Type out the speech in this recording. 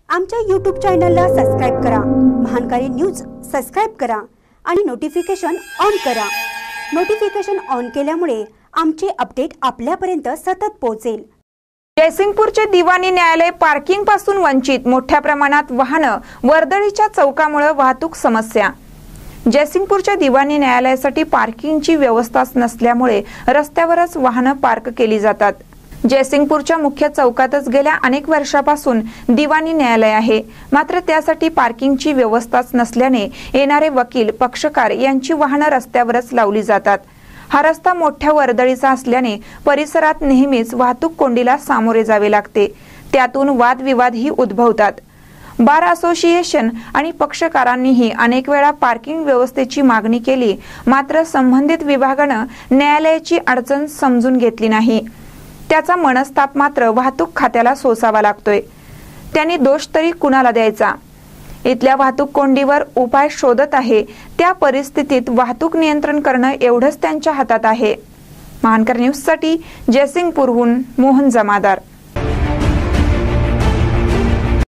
आमच्या YouTube चॅनलला subscribe करा, महानकारी न्यूज सबस्क्राइब करा आणि नोटिफिकेशन ऑन करा। नोटिफिकेशन ऑन केल्यामुळे आमचे अपडेट आपल्यापर्यंत सतत पोहोचेल। जयसिंगपूरचे दिवाणी न्यायालय पार्किंग पासून वंचित, मोठ्या प्रमाणात वाहनं वर्दळीच्या चौकामुळे वाहतूक समस्या। जयसिंगपूरच्या दिवाणी न्यायालयासाठी पार्किंगची व्यवस्थाच नसल्यामुळे रस्त्यावरच वाहनं पार्क केली जातात। जयसिंगपूरच्या मुख्य चौकातच गेल्या अनेक वर्षापासून दिवाणी न्यायालय आहे, मात्र त्यासाठी पार्किंगची व्यवस्थाच नसल्याने येणारे वकील, पक्षकार यांची वाहनं रस्त्यावरच लावली जातात। हा रस्ता मोठ्या वर्दळीचा असल्याने परिसरात नेहमीच वाहतूक कोंडीला सामोरे जावे लागते। त्यातून वादविवादही उद्भवतात। बार असोसिएशन आणि पक्षकारांनीही अनेक वेळा पार्किंग व्यवस्थेची मागणी केली, मात्र संबंधित विभागाने न्यायालयाची अडचण समजून घेतली नाही। त्याचा मनस्ताप मात्र वाहतूक खात्याला सोसावा लागतोय। त्यांनी दोष तरी कुणाला द्यायचा? इथल्या वाहतूक कोंडीवर उपाय शोधत आहे, त्या परिस्थितीत वाहतूक नियंत्रण करणं एवढंच त्यांच्या हातात आहे। महानकर न्यूज साठी जयसिंगपूरहून मोहन जमादार।